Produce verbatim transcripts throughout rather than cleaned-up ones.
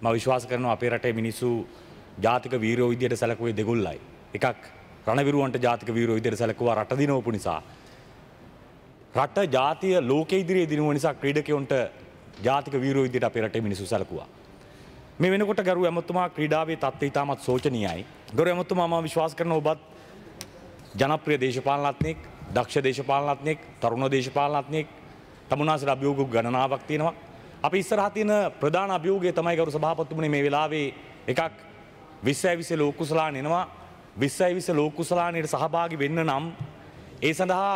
මම විශ්වාස කරනවා අපේ රටේ මිනිස්සු ජාතික වීරයෝ විදියට සැලකුවේ දෙගොල්ලයි. එකක් රණවිරුවන්ට ජාතික වීරයෝ විදියට සැලකුවා රට දිනවපු නිසා. රට ජාතිය ලෝකෙ ඉදිරියේ දිනුව නිසා ක්‍රීඩකයන්ට ජාතික වීරයෝ විදියට අපේ රටේ මිනිස්සු සැලකුවා. මේ වෙනකොට ගරු ඇමතුමා ක්‍රීඩාවේ තත්ත්වය ඉතාමත් සෝචනීයයි. ගරු ඇමතුමා මම විශ්වාස කරනවා ඔබත් ජනප්‍රිය දේශපාලනඥයෙක්, දක්ෂ දේශපාලනඥයෙක්, තරුණ දේශපාලනඥයෙක්, තමුන්නාසට අභියෝග ගණනාවක් තියෙනවා. අපි ඉස්සරහා තියෙන ප්‍රධාන අභියෝගය තමයි ගරු සභාපතිතුමනි මේ වෙලාවේ එකක් විස්සයි විස්ස ලෝක කුසලාන එනවා. විස්සයි විස්ස ලෝක කුසලානයට සහභාගී වෙන්න නම් ඒ සඳහා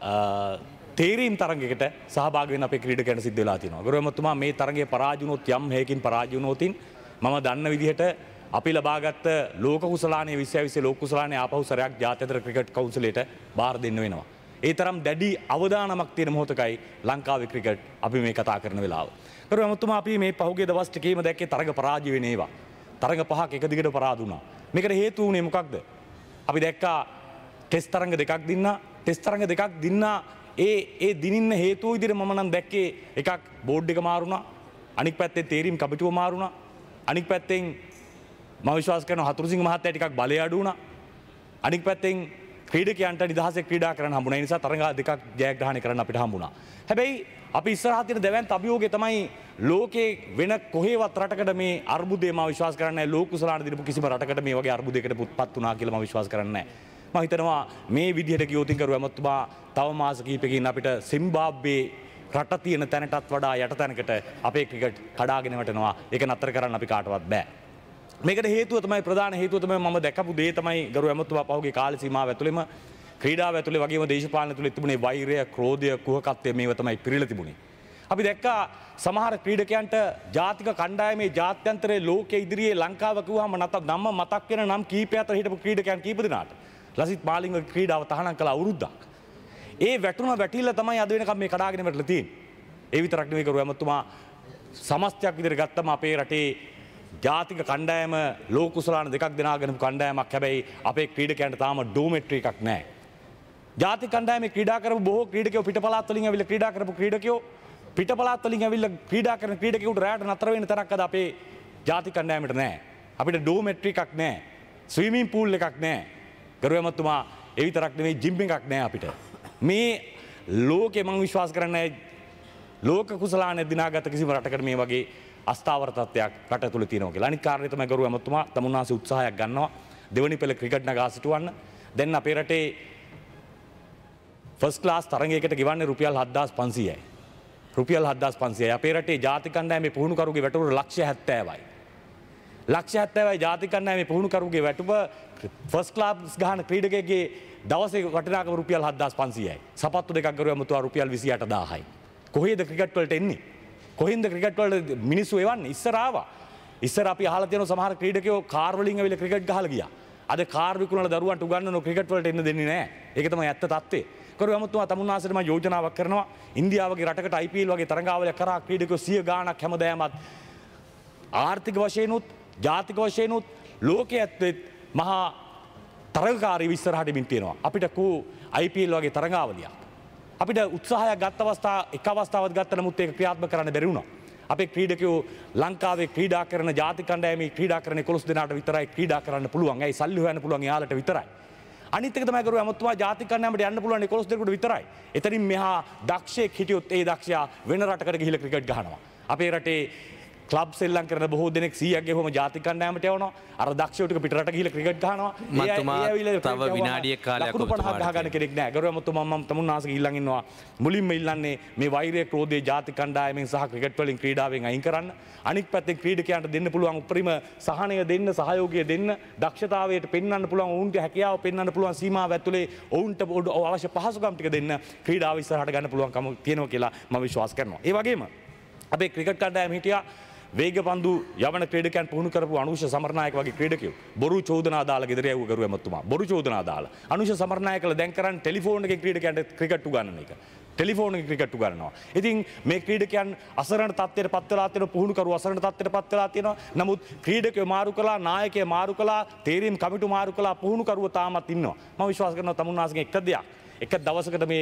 තේරීම් තරගයකට සහභාගී වෙන්න අපේ ක්‍රීඩකයන්ට සිද්ධ වෙලා තියෙනවා. ගරු ඇමතුමා මේ තරගයේ පරාජය වුණොත් යම් හේකින් පරාජය වුණොත් මම දන්න විදිහට අපි ලබාගත් ලෝක කුසලානයේ විස්සයි විස්ස ලෝක කුසලානයේ ආපහු සරයක් ජාත්‍යන්තර ක්‍රිකට් කවුන්සිලයට බාර දෙන්න වෙනවා. ඒ තරම් දැඩි අවදානමක් තියෙන මොහොතකයි ලංකාවේ ක්‍රිකට් අපි මේ කතා කරන වෙලාව. ගරු ඇමතුමා අපි මේ පහුගිය දවස් ටිකේම දැක්කේ තරග පරාජය වෙන ඒවා. තරග පහක් එක දිගට පරාද වුණා. මේකට හේතු වුණේ මොකක්ද? අපි දැක්කා ටෙස්ට් තරඟ දෙකක් දින්නා. ටෙස්ට් තරඟ දෙකක් දින්නා ඒ ඒ දිනින්න හේතුව විදිහට මම නම් දැක්කේ එකක් බෝඩ් එක මාරුණා. අනික් පැත්තෙන් තේරීම් කමිටුව මාරුණා. අනික් පැත්තෙන් මම විශ්වාස කරනවා හතුරුසිංහ මහත්තයා ටිකක් බලය අඩු වුණා. අනික් පැත්තෙන් ක්‍රීඩකයන්ට නිදහසේ ක්‍රීඩා කරන්න හම්බුණා. ඒ නිසා තරඟ දෙකක් ජයග්‍රහණය කරන්න අපිට හම්බුණා. හැබැයි අපි ඉස්සරහා තියෙන දැවැන්ත අභියෝගය තමයි ලෝකේ වෙන කොහේවත් රටකට මේ අර්බුදය මම විශ්වාස කරන්නේ නැහැ. ලෝක කුසලාන දිනපු කිසිම රටකට මේ වගේ අර්බුදයකට පුත්පත් වුණා කියලා මම විශ්වාස කරන්නේ නැහැ. මම හිතනවා මේ විදිහට ගියොත් කරු ඇමතුමා තව මාස කිහිපයකින් අපිට සිම්බාබ්වේ රට තියෙන තැනටත් වඩා යට තැනකට අපේ ක්‍රිකට් කඩාගෙන වැටෙනවා. ඒක නතර කරන්න අපි කාටවත් බෑ. මේකට හේතුව තමයි ප්‍රධාන හේතුව තමයි මම දැකපු දේ තමයි ගරු ඇමතුමා පහුගිය කාල සීමාව ඇතුළෙම ක්‍රීඩාව ඇතුළේ වගේම දේශපාලන ඇතුළේ තිබුණේ වෛරය, ක්‍රෝධය, කුහකත්වය මේව තමයි පිරීලා තිබුණේ. අපි දැක්කා සමහර ක්‍රීඩකයන්ට ජාතික කණ්ඩායමේ ජාත්‍යන්තරයේ ලෝකයේ ඉදිරියේ ලංකාව කිව්වම නැත නම මතක් වෙන නම් කීපය අතර හිටපු ක්‍රීඩකයන් කීප දෙනාට ලසිත් මාලිංග ක්‍රීඩාව තහනම් කළ අවුරුද්දක්. ඒ වැටුණ වැටිල්ල තමයි අද වෙනකම් මේ කඩාගෙන වැටලා තියෙන්නේ. ඒ විතරක් නෙවෙයි කරු ඇමතුමා සමස්තයක් විදිහට ගත්තම අපේ රටේ ජාතික කණ්ඩායම ලෝක කුසලාන දෙකක් දෙනාගෙන කණ්ඩායමක්. හැබැයි අපේ ක්‍රීඩකයන්ට තාම ඩෝමෙට්‍රි එකක් නැහැ. ජාතික කණ්ඩායමේ ක්‍රීඩා කරපු බොහෝ ක්‍රීඩකයෝ පිටපළාත් වලින් ඇවිල්ලා ක්‍රීඩා කරපු ක්‍රීඩකයෝ පිටපළාත් වලින් ඇවිල්ලා ක්‍රීඩා කරන ක්‍රීඩකයන්ට රැයට නතර වෙන්න තරක් අද අපේ ජාතික කණ්ඩායමට නැහැ. අපිට ඩෝමෙට්‍රි එකක් නැහැ. ස්විමින් පූල් එකක් නැහැ. ගරු ඇමතුමා ඒ විතරක් නෙවෙයි ජිම් එකක් නැහැ අපිට. මේ ලෝකේ මම විශ්වාස කරන්නේ ලෝක කුසලාන දිනාගත කිසිම රටකට මේ වගේ අස්ථාවර තත්ත්වයක් රට තුළ තියෙනවා කියලා. අනිත් කාරණේ තමයි ගරු ඇමතුමා තමුන්නාසේ උත්සාහයක් ගන්නවා දෙවනි පෙළ ක්‍රිකට් නගා සිටවන්න. දැන් අපේ රටේ ෆස්ට් ක්ලාස් තරගයකට ගෙවන්නේ රුපියල් හත්දාස් පන්සීයයි. රුපියල් හත්දාස් පන්සීයයි. අපේ රටේ ජාතික කණ්ඩායමේ පුහුණුකරුගේ වැටුප ලක්ෂ හැත්තෑවයි. ලක්ෂ හැත්තෑවයි ජාතික කණ්ඩායමේ පුහුණුකරුගේ වැටුප ෆස්ට් ක්ලාස් ගහන ක්‍රීඩකයෙක්ගේ දවසේ වටිනාකම රුපියල් හත්දාස් පන්සීයයි. සපත්තු දෙකක් ගරු ඇමතුමා රුපියල් විසි අට දාහයි. කොහේද ක්‍රිකට් වලට එන්නේ? කොහෙන්ද ක්‍රිකට් වලට මිනිස්සු එවන්නේ? ඉස්සර ආවා. ඉස්සර අපි අහලා තියෙන සමහර ක්‍රීඩකයෝ කාර් වලින් ඇවිල්ලා ක්‍රිකට් ගහලා ගියා. අද කාර් විකුණලා දරුවන්ට උගන්වන ක්‍රිකට් වලට එන්න දෙන්නේ නැහැ. ඒක තමයි ඇත්ත තත්ත්වය. කරු ඇමතුමා තමුන්නාසෙට මම යෝජනාවක් කරනවා. ඉන්දියාවගේ රටකට ආයි පී එල් වගේ තරඟාවලියක් කරා ක්‍රීඩකයෝ සිය ගාණක් හැමදාමත් ආර්ථික වශයෙන් උත් ජාතික වශයෙන් උත් ලෝකයේ ඇත්තේ මහා තරගකාරී ඉස්සරහට මින් තියෙනවා. අපිට කෝ ආයි පී එල් වගේ තරඟාවලියක් අපිට උත්සාහයක් ගත්ත අවස්ථා එක අවස්ථාවක් ගත්ත නමුත් ඒක ක්‍රියාත්මක කරන්න බැරි වුණා. අපේ ක්‍රීඩකයෝ ලංකාවේ ක්‍රීඩා කරන ජාතික කණ්ඩායමේ ක්‍රීඩා කරන එකොළොස් දෙනාට විතරයි ක්‍රීඩා කරන්න පුළුවන්. ඇයි සල්ලි හොයන්න පුළුවන් යාලට විතරයි. අනිත් එක තමයි කරු ඇමතුමා ජාතික කණ්ඩායමට යන්න පුළුවන් එකොළොස් දෙනෙකුට විතරයි. එතනින් මෙහා දක්ෂයෙක් හිටියොත් ඒ දක්ෂයා වෙන රටකට ගිහිල්ලා ක්‍රිකට් ගහනවා. අපේ රටේ ක්ලබ් සෙල්ලම් කරන බොහෝ දෙනෙක් සීයක් ගෙවම ජාතික කණ්ඩායමට යවනවා. අර දක්ෂයෝ ටික පිටරට ගිහිල්ලා ක්‍රිකට් ගහනවා. මතුමා තව විනාඩියක් කාලයක් ඔබතුමාට ගහගන්න කෙනෙක් නැහැ. ගරු ඇමතුමා මම තමුන්නාසගේ ඊළඟ ඉන්නවා. මුලින්ම ඉල්ලන්නේ මේ වෛරය ක්‍රෝධයේ ජාතික කණ්ඩායමෙන් සහ ක්‍රිකට් වලින් ක්‍රීඩාවෙන් අයින් කරන්න. අනික් පැත්තෙන් ක්‍රීඩකයන්ට දෙන්න පුළුවන් උපරිම සහනය දෙන්න, සහයෝගය දෙන්න, දක්ෂතාවයට පෙන්වන්න පුළුවන්, ඔවුන්ට හැකියාව පෙන්වන්න පුළුවන් සීමාව ඇතුලේ ඔවුන්ට අවශ්‍ය පහසුකම් ටික දෙන්න ක්‍රීඩාව ඉස්සරහට ගන්න පුළුවන්කම තියෙනවා කියලා මම විශ්වාස කරනවා. ඒ වගේම අපේ ක්‍රිකට් කණ්ඩායම හිටියා වේගපන්දු යවන ක්‍රීඩකයන් පුහුණු කරපු අනුෂ සමරනායක වගේ ක්‍රීඩකයෝ බොරු චෝදනා දාලා ගෙදර යවුව කරු ඇමතුමා. බොරු චෝදනා දාලා අනුෂ සමරනායකලා දැන් කරන්නේ ටෙලිෆෝන් එකේ ක්‍රීඩකයන්ට ක්‍රිකට් උගන්වන එක. ටෙලිෆෝන් එකේ ක්‍රිකට් උගන්වනවා. ඉතින් මේ ක්‍රීඩකයන් අසරණ තත්ත්වයට පත් වෙලා තියෙන පුහුණු කරු අසරණ තත්ත්වයට පත් වෙලා තියෙනවා. නමුත් ක්‍රීඩකයෝ මාරු කළා, නායකයෝ මාරු කළා, තේරීම් කමිටු මාරු කළා, පුහුණු කරුව තාමත් ඉන්නවා. මම විශ්වාස කරනවා තමුන්නාසගෙන් එක දෙයක්. එක දවසකට මේ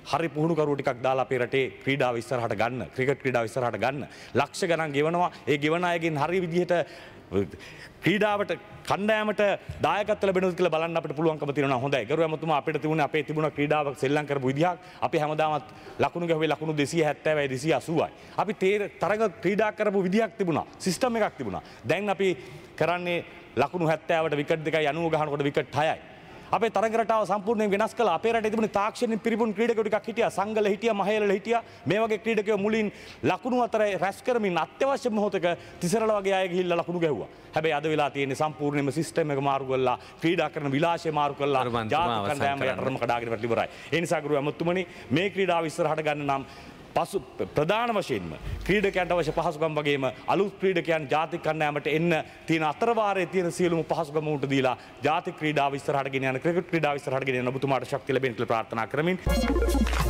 හරි පුහුණු කරුවෝ ටිකක් දාලා අපේ රටේ ක්‍රීඩාව ඉස්සරහට ගන්න, ක්‍රිකට් ක්‍රීඩාව ඉස්සරහට ගන්න. ලක්ෂ ගණන් ගෙවනවා. ඒ ගෙවන අයගෙන් හරි විදිහට ක්‍රීඩාවට කණ්ඩායමට දායකත්ව ලැබෙනවද කියලා බලන්න අපිට පුළුවන්කම තියෙනවා. හොඳයි. ගරු ඇමතුමා අපිට තිබුණේ අපේ තිබුණ ක්‍රීඩාවක් සෙල්ලම් කරපු විදිහක් අපි හැමදාමත් ලකුණු ගැහුවේ ලකුණු දෙසිය හැත්තෑවයි දෙසිය අසූවයි. අපි තේ තරග ක්‍රීඩා කරපු විදිහක් තිබුණා. සිස්ටම් එකක් තිබුණා. දැන් අපි කරන්නේ ලකුණු හැත්තෑවට විකට් දෙකයි අනූව ගහනකොට විකට් හයයි. අපේ තරග රටාව සම්පූර්ණයෙන් වෙනස් කළා. අපේ රටේ තිබුණේ තාක්ෂණයෙන් පිරිපුන් ක්‍රීඩකයෝ ටිකක් හිටියා. සංගල හිටියා, මහේලල හිටියා. මේ වගේ ක්‍රීඩකයෝ මුලින් ලකුණු අතර රැස් කරමින් අත්‍යවශ්‍ය මොහොතක තිසරල වගේ අය ගිහිල්ලා ලකුණු ගැහුවා. හැබැයි අද වෙලා තියෙන්නේ සම්පූර්ණයෙන්ම සිස්ටම් එක මාරු කරලා, ක්‍රීඩා කරන විලාසය මාරු කරලා, ජාතික කණ්ඩායම යටටම කඩාගෙන වැටලා ඉවරයි. ඒ නිසා ගරු ඇමතුමනි මේ ක්‍රීඩාව ඉස්සරහට ගන්න නම් පසු ප්‍රධාන වශයෙන්ම ක්‍රීඩකයන්ට අවශ්‍ය පහසුකම් වගේම අලුත් ක්‍රීඩකයන් ජාතික කණ්ඩායමට එන්න තියෙන අතරවාරයේ තියෙන සියලුම පහසුකම් උන්ට දීලා ජාතික ක්‍රීඩාව ඉස්සරහට ගෙන යන ක්‍රිකට් ක්‍රීඩාව ඉස්සරහට ගෙන යන ඔබතුමාට ශක්තිය ලැබෙන්න කියලා ප්‍රාර්ථනා කරමින්